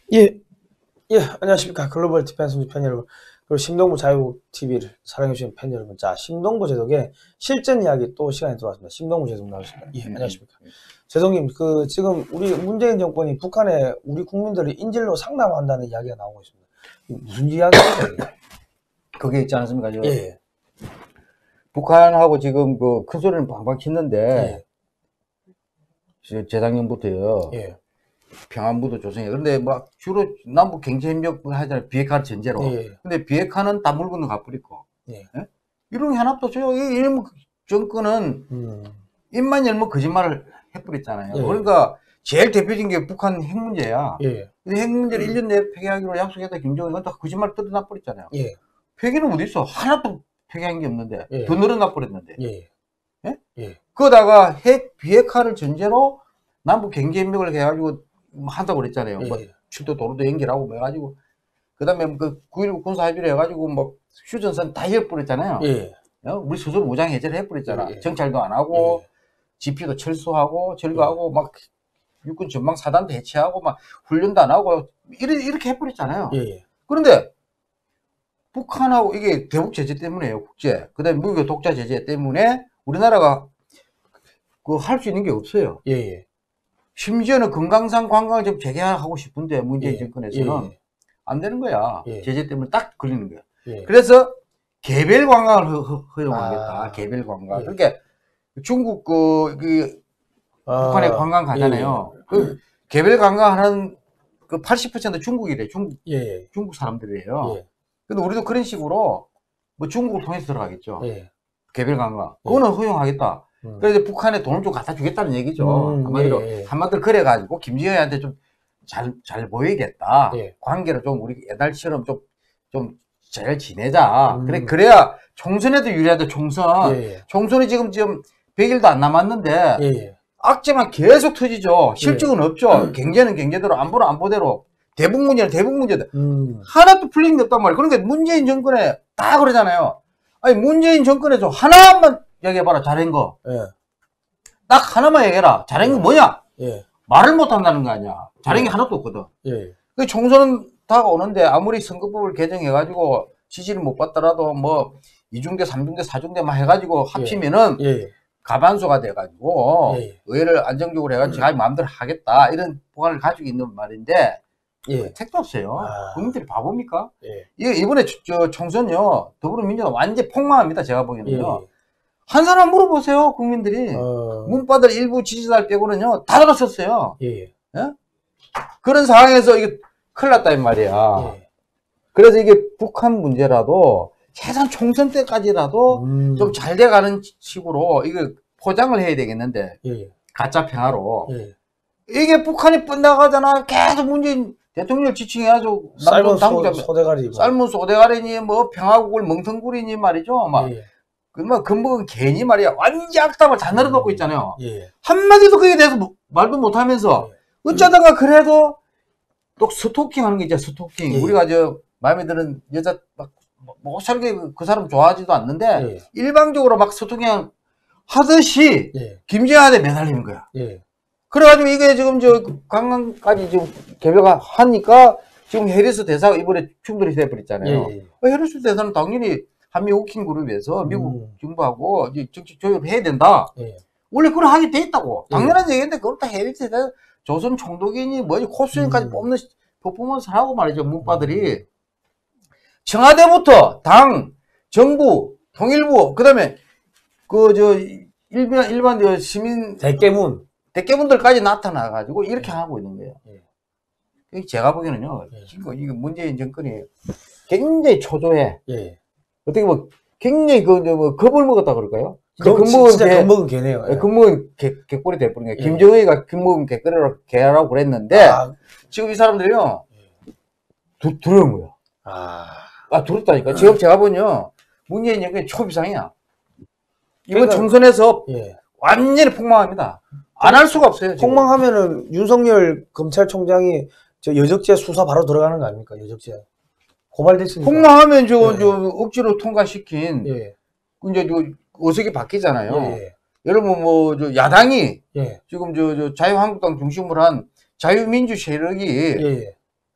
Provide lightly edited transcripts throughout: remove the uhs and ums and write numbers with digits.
예, 예, 안녕하십니까. 글로벌 디펜스 뉴스 팬 여러분, 그리고 심동보 자유TV를 사랑해주시는 팬 여러분. 자, 심동보 제독의 실전 이야기 또 시간이 들어왔습니다. 심동보 제독 나오셨습니다. 예, 안녕하십니까. 제독님, 지금 우리 문재인 정권이 북한에 우리 국민들을 인질로 상납한다는 이야기가 나오고 있습니다. 무슨 이야기입니까? 그게 있지 않습니까? 예, 북한하고 지금 그 큰 소리는 방방 치는데, 예, 재작년부터요. 예, 평안부도 조성해. 그런데 막 주로 남북 경제협력 하잖아요. 비핵화 전제로. 예. 근데 비핵화는 다 물 건너 가버리고. 예. 예? 이런 게 하나도 없어요. 이런 정권은 입만 열면 거짓말을 해버렸잖아요. 예. 그러니까 제일 대표적인 게 북한 핵 문제야. 예. 근데 핵 문제를 1년 내에 폐기하기로 약속했다 김정은은 다 거짓말 뜯어놔 버렸잖아요. 예. 폐기는 어디 있어? 하나도 폐기한 게 없는데. 예. 더 늘어나 버렸는데. 예. 예? 예. 그러다가 핵 비핵화를 전제로 남북 경제협력을 해가지고 한다고 그랬잖아요. 예. 뭐 출도 도로도 연결하고 뭐 해가지고 그다음에 그 9.19 군사합의를 해가지고 뭐 휴전선 다 해버렸잖아요. 예. 우리 스스로 무장 해제를 해버렸잖아. 예. 정찰도 안 하고 예. 지피도 철수하고 철거하고 막 육군 전방 사단도 해체하고 막 훈련도 안 하고 이렇게 해버렸잖아요. 예. 그런데 북한하고 이게 대북 제재 때문에요. 국제. 그다음에 무기 독자 제재 때문에 우리나라가 그 할 수 있는 게 없어요. 예. 심지어는 금강산 관광을 좀 재개하고 싶은데 문재인 정권에서는 예. 안 되는 거야. 예. 제재 때문에 딱 걸리는 거야. 예. 그래서 개별 관광을 허용하겠다. 아. 개별 관광. 예. 그러니까 중국 북한에 관광 가잖아요. 예. 그 개별 관광하는 그 80% 중국이래. 중국 사람들이에요. 예. 근데 우리도 그런 식으로 뭐 중국을 통해서 들어가겠죠. 예. 개별 관광. 그거는 허용하겠다. 그래서 북한에 돈을 좀 갖다 주겠다는 얘기죠. 한마디로, 한마디로 그래가지고 김정은한테 좀 잘 보이겠다. 예. 관계를 좀 우리 옛날처럼 좀 잘 지내자. 그래야 총선에도 유리하다, 총선. 예. 총선이 지금 100일도 안 남았는데, 예. 악재만 계속 터지죠. 실적은 없죠. 경제는 경제대로, 안보는 안보대로. 대북 문제는 대북 문제다. 하나도 풀린 게 없단 말이에요. 그러니까 문재인 정권에 다 그러잖아요. 아니, 문재인 정권에서 하나만 얘기해봐라, 잘한 거. 예. 딱 하나만 얘기해라. 잘한 게 뭐냐? 예. 말을 못 한다는 거 아니야. 잘한 게 하나도 없거든. 예. 그 총선은 다가오는데 아무리 선거법을 개정해가지고 지지를 못 받더라도 뭐 2중대, 3중대, 4중대 막 해가지고 합치면은 예. 가반수가 돼가지고 예. 의회를 안정적으로 해가지고 자기 마음대로 하겠다. 이런 보관을 가지고 있는 말인데 예. 택도 없어요. 국민들이 바보입니까? 예. 이번에 총선요, 더불어민주당 완전 폭망합니다. 제가 보기에는요. 예. 한 사람 물어보세요, 국민들이. 문바들 일부 지지자들 빼고는요, 다 들었었어요. 예. 예? 그런 상황에서 이게 큰일 났다, 이 말이야. 예. 그래서 이게 북한 문제라도, 최소한 총선 때까지라도 좀 잘 돼가는 식으로, 이거 포장을 해야 되겠는데, 예. 가짜 평화로. 예. 이게 북한이 뻔나가잖아. 계속 문재인 대통령 지칭해가지고, 삶은 소대가리. 삶은 소대가리니, 뭐, 평화국을 멍텅구리니 말이죠. 막. 예. 그러면 근본은 괜히 말이야. 완전 악담을 다 늘어놓고 있잖아요. 예. 한마디도 그에 대해서 말도 못하면서, 어쩌다가 그래도 또 스토킹 하는 게 있잖아, 스토킹. 예. 우리가 마음에 드는 여자 막, 못 살게 그 사람 좋아하지도 않는데, 예. 일방적으로 막 스토킹 하듯이, 예. 김정은한테 매달리는 거야. 예. 그래가지고 이게 지금 강강까지 지금 개별화 하니까, 지금 해리스 대사가 이번에 충돌이 돼버렸잖아요. 예. 해리스 대사는 당연히 한미 워킹 그룹에서 미국 정부하고 정책 조율을 해야 된다. 예. 원래 그걸 하게 돼 있다고. 당연한 얘기인데 그걸 다 해리스 대사 조선 총독이니 뭐지 코스인까지 뽑는 퍼포먼스를 하고 말이죠. 문바들이. 청와대부터 당, 정부, 통일부, 그 다음에 일반 시민 대깨문들까지 나타나가지고 이렇게 하고 있는 거예요. 예. 제가 보기에는요, 이거 문재인 정권이 굉장히 초조해. 예. 어떻게 굉장히 겁을 먹었다 그럴까요? 진짜 겁먹은 개네요. 예. 겁먹은 개꼴이 돼버린 거예요. 김정은이가 겁먹은 개라고 그랬는데, 지금 이 사람들이요, 두려운 거야. 두렵다니까. 지금 제가 보면요, 문재인 정권이 초비상이야. 이번 총선에서 완전히 폭망합니다. 안 할 수가 없어요. 지금. 폭망하면은 윤석열 검찰총장이 여적죄 수사 바로 들어가는 거 아닙니까? 여적죄. 고발됐으니까. 폭망하면 억지로 통과시킨, 이제 어색이 바뀌잖아요. 예. 여러분, 야당이, 예. 지금 자유한국당 중심으로 한 자유민주 세력이,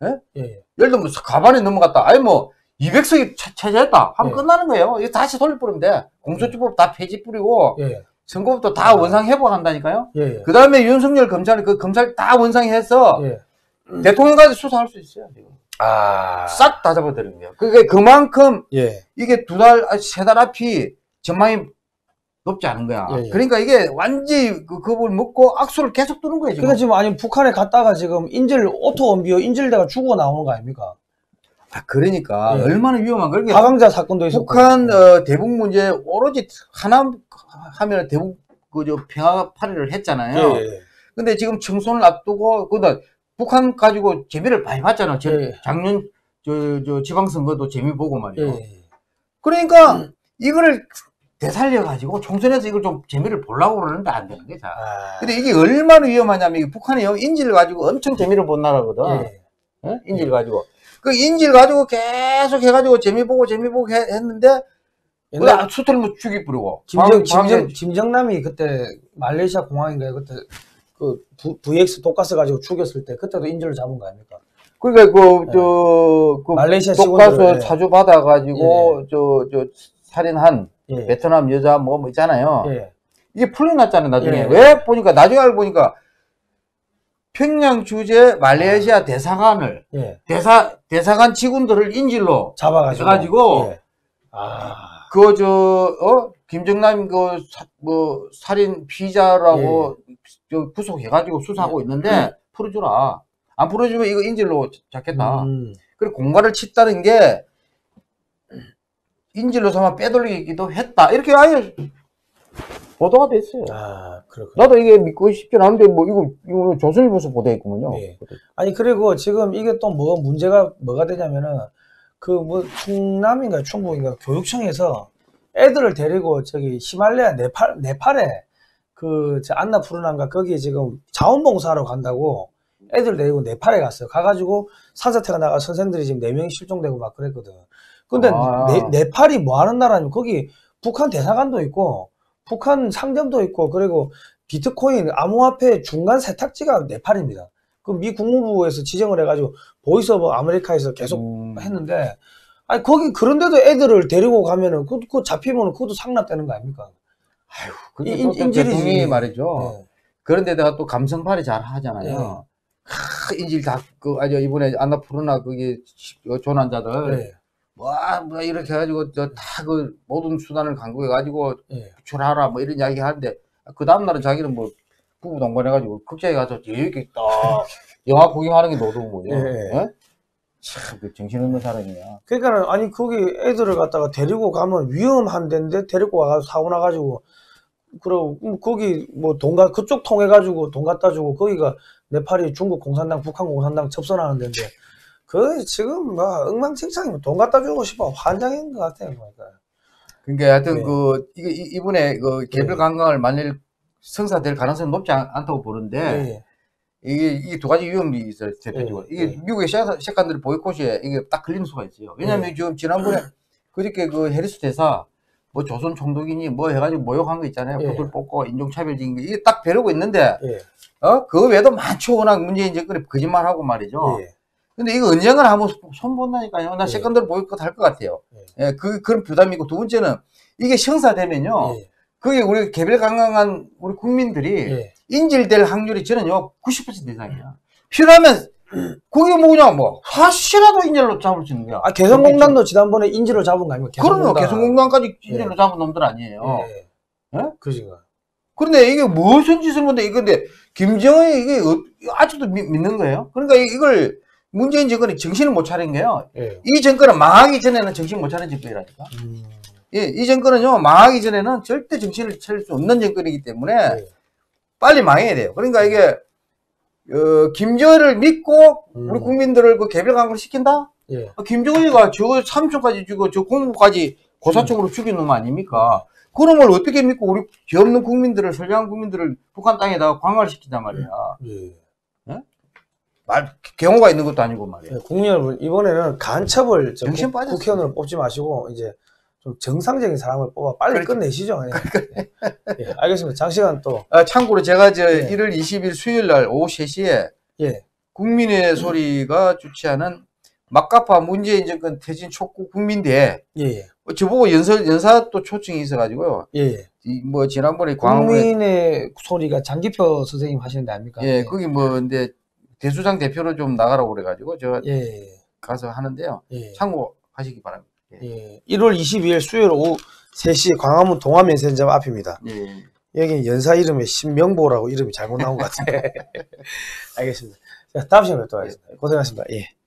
예? 예. 예를 들면 가반에 넘어갔다. 아니 뭐 200석이 차지했다 하면 예. 끝나는 거예요. 이거 다시 돌려뿌리면 돼. 공소주법 다 폐지 뿌리고 예. 선거법도 다 원상 회복한다니까요. 예. 그 다음에 윤석열 검찰은 그 검찰 다 원상해서 예. 대통령까지 수사할 수 있어요. 지금. 싹 다 잡아드리는 거예요. 그게 그만큼 예. 이게 2달, 3달 앞이 전망이 높지 않은 거야. 예, 예. 그러니까 이게 완전히 그걸 먹고 악수를 계속 두는 거예요. 지금. 그러니까 지금 아니 북한에 갔다가 지금 인질 오토 원비어 인질대가 죽어 나오는 거 아닙니까? 그러니까 예. 얼마나 위험한 거야. 가강자 사건도 있었고. 북한 대북 문제 오로지 하나 하면 대북 그저 평화 파리를 했잖아요. 예. 근데 지금 청소를 앞두고 그다 북한 가지고 재미를 많이 봤잖아. 예. 작년 저 지방선거도 재미 보고 말이야. 예. 그러니까 이거를 되살려가지고 총선에서 이걸 좀 재미를 보려고 그러는데 안 되는 거야. 근데 이게 얼마나 위험하냐면 이게 북한이 인질 가지고 엄청 재미를 본 나라거든. 예. 어? 인질 가지고. 그 인질 가지고 계속 해가지고 재미 보고 했는데 옛날 수틀 죽이 뿌리고. 김정남이 그때 말레이시아 공항인가요? 그때 그 VX 독가스 가지고 죽였을 때 그때도 인질을 잡은 거 아닙니까? 그러니까 말레이시아 독가스 직원들, 사주 받아가지고 저 살인한 예. 베트남 여자 뭐 있잖아요. 예. 이게 풀려났잖아요, 나중에. 예. 왜 보니까, 나중에 알고 보니까, 평양 주재 말레이시아 대사관을, 예. 대사관 직원들을 인질로 잡아가지고. 예. 김정남 살인 피의자라고 구속해가지고 수사하고 있는데, 풀어주라. 안 풀어주면 이거 인질로 잡겠다. 그리고 공갈을 쳤다는 게, 인질로 삼아 빼돌리기도 했다. 이렇게 아예 보도가 됐어요. 그렇구나. 나도 이게 믿고 싶진 않은데, 이거 조선일보에서 보도했구먼요. 예. 아니, 그리고 지금 이게 또 뭐가 되냐면은, 충남인가 충북인가 교육청에서 애들을 데리고 저기 히말라야 네팔에 안나푸르나인가 거기 지금 자원봉사하러 간다고 애들 데리고 네팔에 갔어요. 가가지고 산사태가 나가 선생들이 지금 4명이 실종되고 막 그랬거든. 근데 네팔이 뭐 하는 나라냐면 거기 북한 대사관도 있고 북한 상점도 있고 그리고 비트코인 암호화폐 중간 세탁지가 네팔입니다. 그 미 국무부에서 지정을 해가지고 보이스 오브 아메리카에서 계속 했는데 아니 거기 그런데도 애들을 데리고 가면은 그거 잡히면 그것도 상납되는 거 아닙니까? 아유, 인질이 말이죠. 네. 그런데다가 또 감성팔이 잘 하잖아요. 네. 인질 이번에 안나푸르나 거기 조난자들. 네. 뭐 이렇게 해가지고 다 모든 수단을 강구해가지고 네. 구출하라 뭐 이런 이야기 하는데 그 다음날은 자기는 뭐 부부 동반해가지고 극장에 가서 이렇게 딱 영화 구경하는 게 노동이고요. 네. 참 정신없는 사람이야. 그러니까 아니 거기 애들을 갖다가 데리고 가면 위험한 데인데 데리고 와가지고 사고 나가지고 그리고 거기 뭐 그쪽 통해 가지고 돈 갖다 주고 거기가 네팔이 중국 공산당 북한 공산당 접선하는 데인데 그 지금 막 엉망진창이면 돈 갖다 주고 싶어 환장인 것 같아요. 그러니까 하여튼 이번에 개별 관광을 만일 성사될 가능성이 높지 않다고 보는데 이게 두 가지 위험이 있어요. 대표적으로 이게 미국의 셰칸들 보이콧에 이게 딱 걸리는 수가 있어요. 왜냐하면 지금 지난번에 그저께 해리스 대사 뭐 조선 총독이니 뭐 해가지고 모욕한 거 있잖아요. 구들 뽑고 인종차별적인 거 이게 딱 벼르고 있는데 그 외에도 많죠. 워낙 문재인 정권이 거짓말하고 말이죠. 근데 이거 언젠가는 한번 손본다니까요. 나 셰칸들 보이콧 할 것 같아요. 그런 부담이고 두 번째는 이게 성사되면요. 그게 우리 개별 관광한 우리 국민들이 인질될 확률이 저는요 90% 이상이야. 필요하면 그게 뭐냐 뭐 사실라도 인질로 잡을 수 있는 거야. 개성공단도 지난번에 인질로 잡은 거 아닙니까? 그럼요. 개성공단까지 인질로 잡은 놈들 아니에요. 그러니까. 그런데 이게 무슨 짓을 못해? 근데 김정은이 이게 아직도 믿는 거예요. 그러니까 이걸 문재인 정권이 정신을 못 차린 거예요. 이 정권은 망하기 전에는 정신 못 차린 정권이라니까. 이 정권은요 망하기 전에는 절대 정신을 차릴 수 없는 정권이기 때문에 빨리 망해야 돼요. 그러니까 이게 김정은을 믿고 우리 국민들을 개별 관광을 시킨다? 김정은이가 저 삼촌까지 죽고 저 공무까지 고사총으로 죽인 놈 아닙니까? 그런 걸 어떻게 믿고 우리 죄 없는 국민들을 선량한 국민들을 북한 땅에다가 관광을 시키단 말이야. 경호가 있는 것도 아니고 말이야. 국민 여러분 이번에는 간첩을 정신 빠졌어. 국회의원으로 뽑지 마시고 이제 좀 정상적인 사람을 뽑아 빨리 끝내시죠. 알겠습니다. 장시간 또. 참고로 제가 1월 20일 수요일 날 오후 3시에 국민의 소리가 주최하는 막가파 문재인 정권 퇴진 촉구 국민대회. 예. 저보고 연사 또 초청이 있어가지고요. 예. 뭐 지난번에 광화문에 국민의 소리가 장기표 선생님 하시는 데 아닙니까? 예, 거기 뭐 근데 대수장 대표로 좀 나가라고 그래가지고 제가 예. 가서 하는데요. 예. 참고하시기 바랍니다. 예. 1월 22일 수요일 오후 3시 광화문 동아면세점 앞입니다. 예. 여기 연사 이름에 신명보라고 이름이 잘못 나온 것 같아. 알겠습니다. 자, 다음 시간에 뵙도록 하겠습니다. 고생하셨습니다. 예.